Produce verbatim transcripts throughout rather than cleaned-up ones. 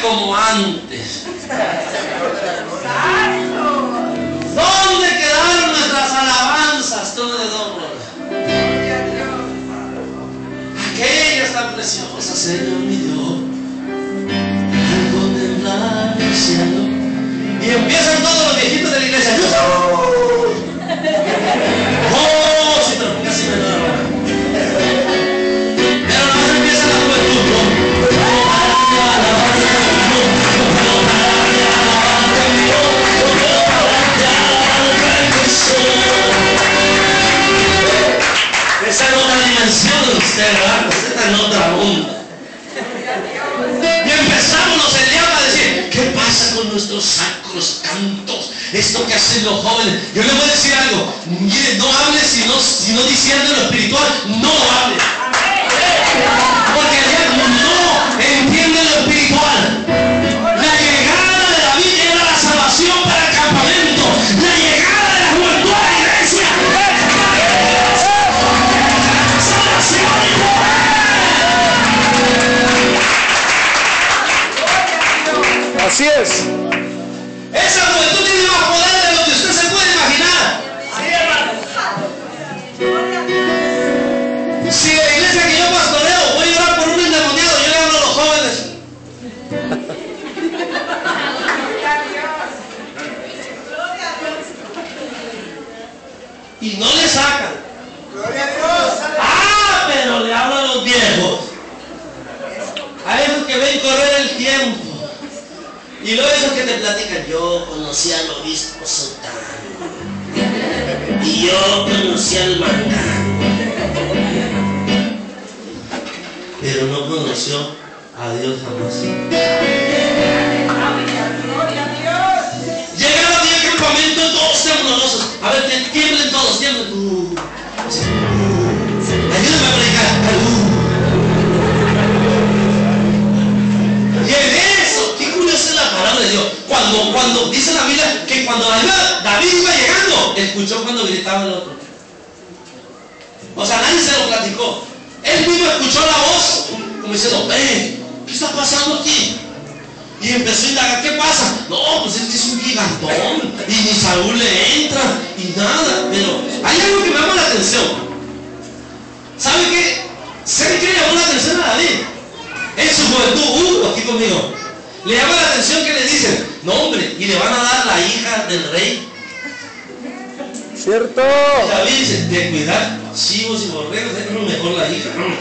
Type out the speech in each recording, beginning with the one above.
como antes. ¿Dónde quedaron nuestras alabanzas? Todo de doble. Aquellas tan preciosas, Señor mi Dios, al contemplar el cielo. Y empiezan todos los viejitos de la iglesia. ¡Oh! Sí, pero casi me da. Pero no se empieza la juventud, ¿no? Esa es otra dimensión de usted, ¿verdad? Usted está en otra onda. Y empezamos los eliados a decir, ¿qué pasa con nuestros sacros cantos? Esto que hacen los jóvenes. Yo le voy a decir algo. Mire, no hable sino, sino diciendo lo espiritual. No lo hable. Porque el diablo no entiende lo espiritual. La llegada de David era la salvación para el campamento. La llegada de la juventud a la iglesia. Así es. Esa juventud tiene más poder de lo que usted se puede imaginar. Si la iglesia que yo pastoreo voy a orar por un endemoniado, yo le hablo a los jóvenes. Y no le sacan. Ah, pero le hablo a los viejos. A esos que ven correr el tiempo. Y luego esos que te platican, yo conocí al obispo Sotano. Y yo conocí al Mangano. Pero no conoció a Dios jamás. Llegaron a al campamento todos temblorosos. A ver, tiemblen todos, tiemblen. Uh, uh, ayúdame a predicar. Uh. Y en eso, qué curiosa es la palabra de Dios. Cuando, cuando dice la Biblia que cuando David, David iba llegando, escuchó cuando gritaba el otro. O sea, nadie se lo platicó. Él mismo escuchó la voz, como diciendo, hey, ¿qué está pasando aquí? Y empezó a indagar, ¿qué pasa? No, pues es que es un gigantón, y ni Saúl le entra, y nada. Pero hay algo que me llama la atención. ¿Sabe qué? ¿Sabe qué le llamó la atención a David? En su juventud, uh, aquí conmigo. Le llama la atención que le dicen, no hombre, y le van a dar la hija del rey. ¿Cierto? Y David dice, de cuidar chivos y borregos, es mejor la hija. No,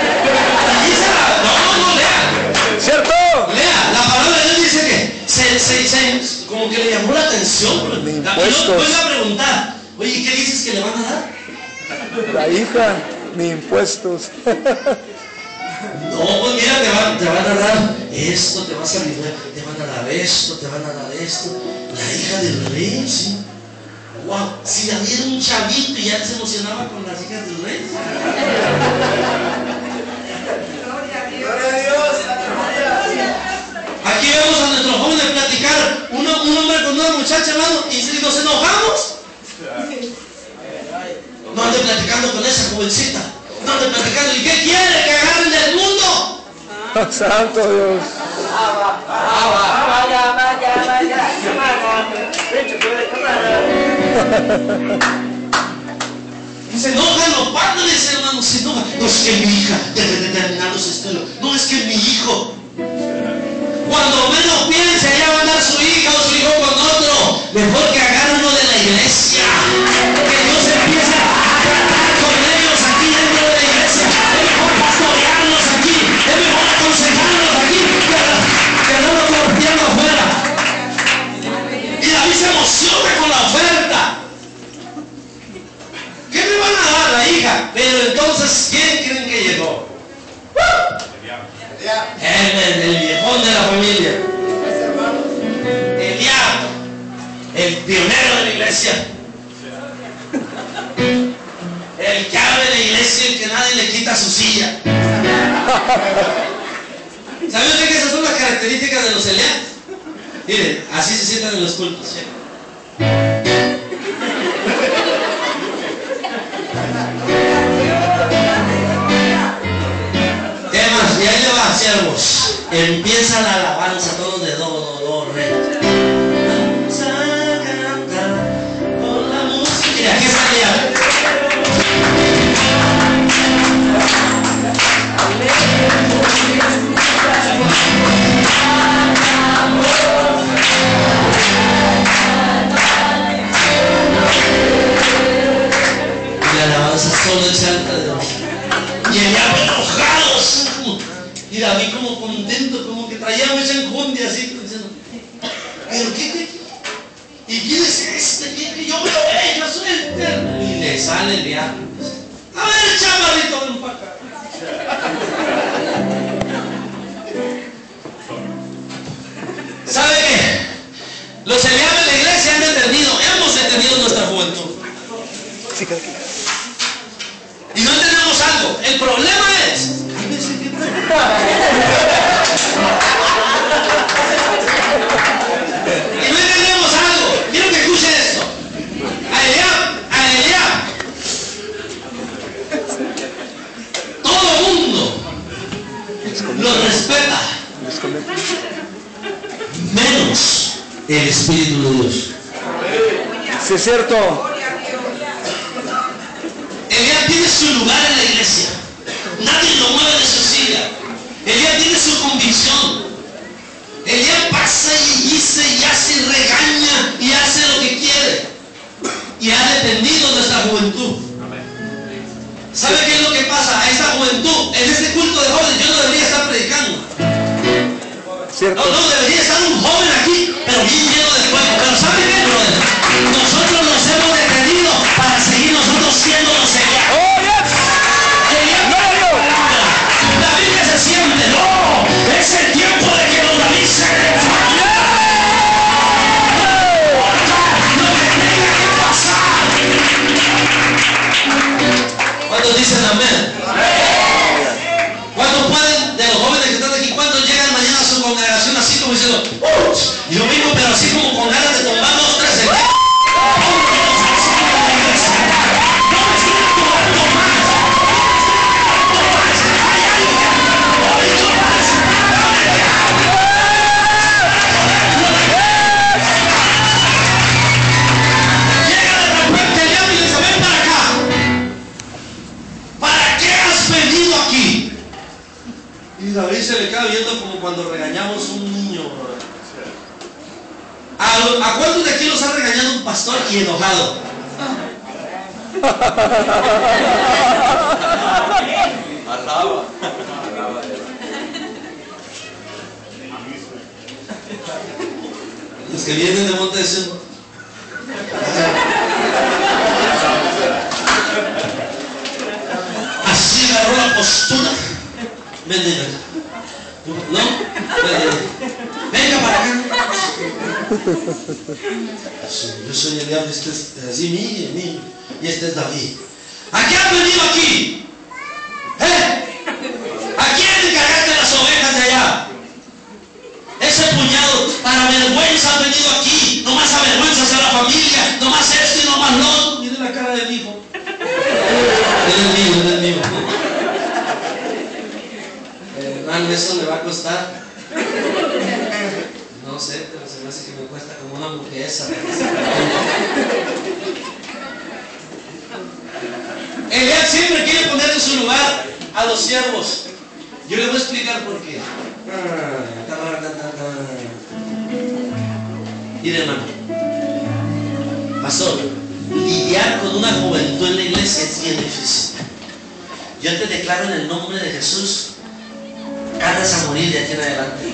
no, no, lea. ¿Cierto? Lea, la palabra de Dios dice que se, se, se, como que le llamó la atención. De La, impuestos. yo vuelvo a preguntar, oye, ¿qué dices que le van a dar? La hija, ni impuestos. No, pues mira, te van, te van a dar esto, te vas a librar, te van a dar esto, te van a dar esto. La hija del rey, sí. Wow, si David era un chavito y ya se emocionaba con las hijas del rey. Gloria a Dios. Aquí vemos a nuestros jóvenes platicar, uno, un hombre con una muchacha, hermano, y si nos enojamos, no ande platicando con esa jovencita, no ande platicando, ¿y qué quiere? ¿Que agarren del mundo? Santo Dios. Y se enojan los padres, hermanos, se enojan. No es que mi hija, de determinados estilos, no es que mi hijo. Cuando menos piense, allá va a andar su hija o su hijo con otro. Mejor que agarre uno de la iglesia. Que Dios empiece a tratar con ellos aquí dentro de la iglesia. Es mejor pastorearlos aquí. Es mejor aconsejarlos aquí que, que andarlo corriendo afuera. Y David se emociona con la oferta. ¿Qué me van a dar la hija? Pero entonces, ¿quién creen que llegó? El, el, el viejón de la familia. Eliab, el pionero de la iglesia. El que abre la iglesia y el que nadie le quita su silla. ¿Sabe usted que esas son las características de los Eliab? Miren, así se sientan en los cultos, ¿sí? ¿Qué más? Y ahí le va, siervos. Y empieza la alabanza, todos de do, do, do, re. Vamos a cantar con la música. Y aquí está ya. Y la alabanza solo exalta a Dios. Y Eliab enojados. Y David como contento, como que traía mucha enjundia así, diciendo, pero qué, qué, ¿y quién es este? ¿Qué? Yo veo ella, soy el eterno. Y le sale el diablo. A ver, chamarrito, ven para acá. ¿Sabe qué? Los Eliab de la iglesia han detenido, hemos detenido nuestra juventud. Y no entendemos algo. El problema es y no entendemos algo. Quiero que escuchen esto. A Eliab, a Eliab, todo el mundo lo respeta, menos el Espíritu de Dios. Sí, es cierto. Eliab tiene su lugar en la iglesia. Nadie lo mueve de su silla. Eliab tiene su convicción. Eliab pasa y dice y hace y regaña y hace lo que quiere. Y ha detenido nuestra juventud. ¿Sabe qué es lo que pasa? A esta juventud, en este culto de jóvenes, yo no debería estar predicando. Cierto. No, no, debería estar un joven aquí, pero bien lleno de fuego. Pero ¿sabe qué, brother? Nosotros nos hemos detenido para seguir nosotros siendo los Eliab. Oh, yes. Eliab No, no. David que se siente, no, es el tiempo de que los David se levanten. Lo que tenga que pasar. ¿Cuántos dicen amén? ¿Cuántos pueden, de los jóvenes que están aquí, cuántos llegan mañana a su congregación así como diciendo, ¡uch! Y lo mismo, pero así como con ganas de tomar dos, tres de David se le queda viendo como cuando regañamos a un niño. ¿A, ¿A cuántos de aquí los ha regañado un pastor y enojado? Alaba. Los que vienen de Monte de Sion. Así agarró la postura. Ven, ven, ven. ¿No? Ven, ven. Venga para acá. Yo soy el diablo, este es así, mi, mi, y este es David. ¿A qué has venido aquí? ¿Eh? ¿A quién encargaste las ovejas de allá? Ese puñado, para vergüenza has venido aquí. Nomás avergüenzas a la familia, nomás esto y nomás lo otro. Mire la cara de mi hijo. Es el mío, es el mío. Hermano, eso le va a costar. No sé, pero se me hace que me cuesta como una hamburguesa. Eliab siempre quiere poner en su lugar a los siervos. Yo le voy a explicar por qué. Mire, hermano, pastor, lidiar con una juventud en la iglesia es bien difícil. Yo te declaro en el nombre de Jesús, ganas a morir de aquí en adelante.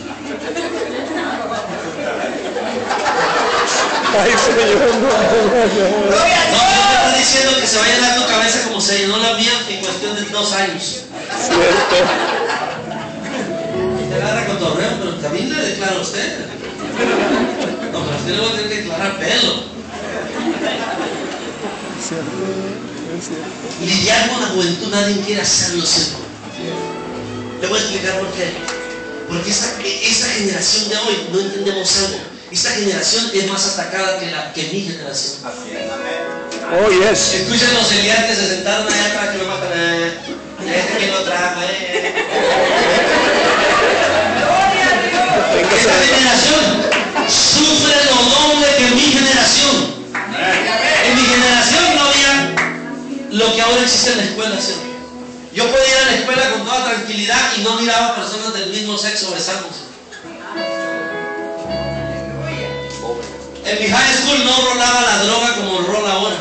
Ay, Señor, no, no, no. No, yo te estoy diciendo que se vaya a llenar tu cabeza como se llenó la mía en cuestión de dos años. Cierto. Y te agarra cotorreo, pero también le declaro a usted. No, pero a usted le voy a tener que declarar pelo. Cierto, es cierto. Lidiar con la juventud, nadie quiere hacerlo, ¿cierto? Le voy a explicar por qué. Porque esta, esta generación de hoy no entendemos algo. Esta generación es más atacada que, la, que mi generación. Oh, yes. Escuchen los Eliab que se sentaron allá atrás que lo matan. Eh. Este que lo trajo, eh. generación sufre lo doble que mi generación. En mi generación no había lo que ahora existe en la escuela, ¿sí? Yo podía ir a la escuela con toda tranquilidad y no miraba personas del mismo sexo besándose. En mi high school no rolaba la droga como rola ahora.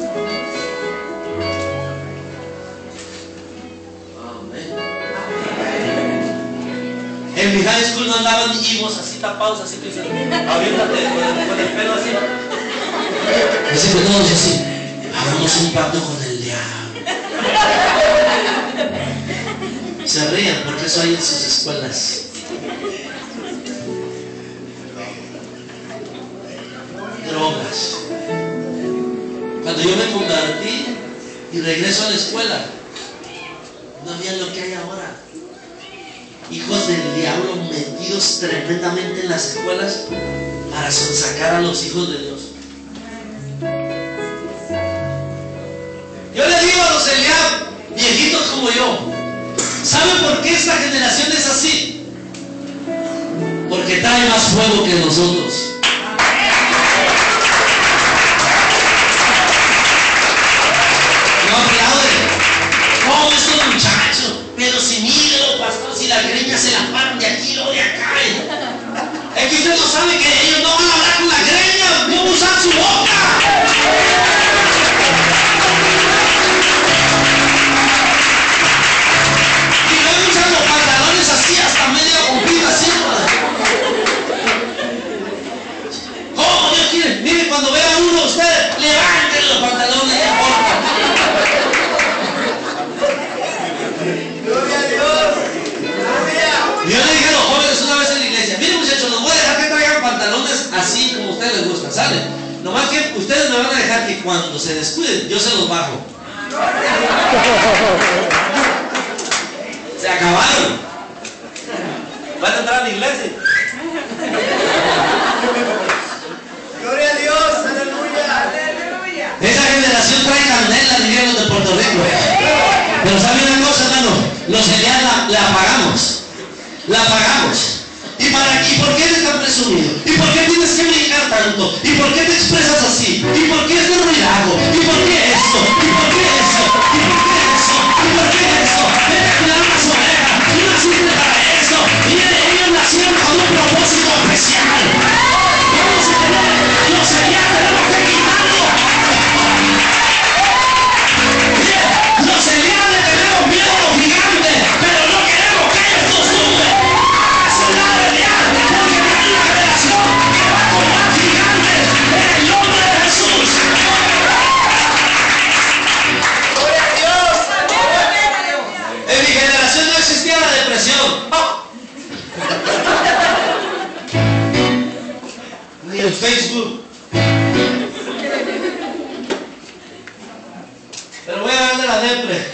En mi high school no andaban higos así tapados, así que aviéntate con el, con el pelo así. Así que todos así, hagamos un pacto con el diablo. Se ríen porque eso hay en sus escuelas. Drogas. Cuando yo me convertí y regreso a la escuela, no había lo que hay ahora. Hijos del diablo metidos tremendamente en las escuelas para sonsacar a los hijos de Dios. Yo le digo a los Eliab, viejitos como yo, ¿saben por qué esta generación es así? Porque trae más fuego que nosotros. No aplauden. ¿Cómo estos muchachos? Pero si mírenlo, pastor, si las greñas se las paran de aquí o de acá. Es que usted no sabe que ellos no van a hablar con las greñas, no usan su boca. Y luego usan los pantalones así, hasta medio cumplido así. ¿Cómo Dios quiere? Mire, cuando vea uno de ustedes, levanten los pantalones de porta. Yo le dije a los jóvenes una vez en la iglesia, miren muchachos, los voy a dejar que traigan pantalones así como a ustedes les gustan, ¿sale? Nomás que ustedes me van a dejar que cuando se descuiden, yo se los bajo. Se acabaron. Van a entrar a la iglesia. Gloria a Dios, aleluya. Esa generación trae candela, dirían los de Puerto Rico. Pero ¿saben una cosa, hermano? Los Eliab la, la apagamos. La apagamos. ¿Y para qué? ¿Y por qué eres tan presumido? ¿Y por qué tienes que brincar tanto? ¿Y por qué te expresas así? ¿Y por qué es de ruidajo? ¿Y por qué esto? ¿Y por qué eso? ¿Y por qué eso? ¿Y por qué eso? Vete a cuidar unas ovejas. Tú naciste para eso. Y ellos nacieron con un propósito especial. Vamos a tener los Eliab, tenemos que quitarlo. Los Eliab le tenemos miedo a los gigantes, pero no queremos que ellos nos suben. Esa es la realidad, porque hay una generación que va a tomar gigantes en el nombre de Jesús. Gloria a Dios. En mi generación no existía la depresión. Ni el Facebook. Pero voy a hablar de la depre.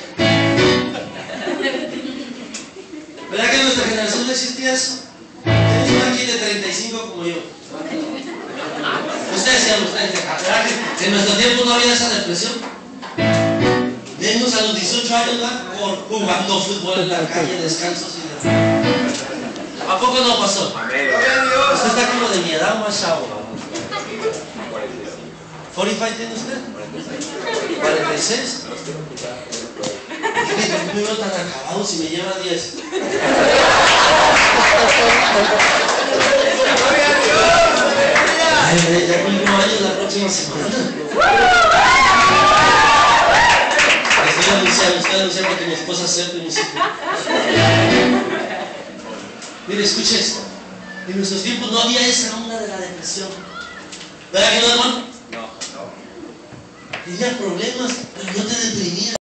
¿Verdad que en nuestra generación no existía eso? Hay uno aquí de treinta y cinco como yo. Ustedes decían, ustedes, ¿verdad que en nuestro tiempo no había esa depresión? Venimos a los dieciocho años, ¿verdad? Por jugando fútbol en la calle, descansos y demás. ¿A poco no pasó? Gloria a Dios. Usted está como de mi edad, más chavo. ¿cuarenta y cinco tiene usted? ¿cuarenta y seis? ¿Por qué me veo tan acabado si me lleva diez? Gloria a Dios. Ay, ya cumplo años la próxima semana. Estoy anunciando, estoy anunciando que mi esposa acepte mis hijos. Mire, escuche esto. En nuestros tiempos no había esa onda de la depresión. ¿Verdad que no, hermano? No, no. Tenía problemas, pero no te deprimías.